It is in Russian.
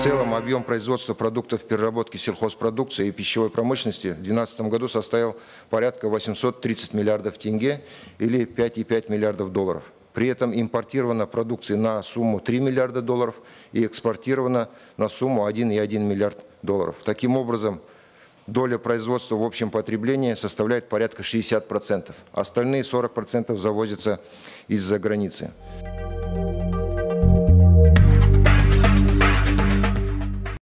целом объем производства продуктов переработки сельхозпродукции и пищевой промышленности в 2012 году составил порядка 830 миллиардов тенге или 5,5 миллиардов долларов. При этом импортирована продукция на сумму 3 миллиарда долларов и экспортирована на сумму 1,1 миллиард долларов. Таким образом, доля производства в общем потреблении составляет порядка 60%. Остальные 40% завозятся из-за границы.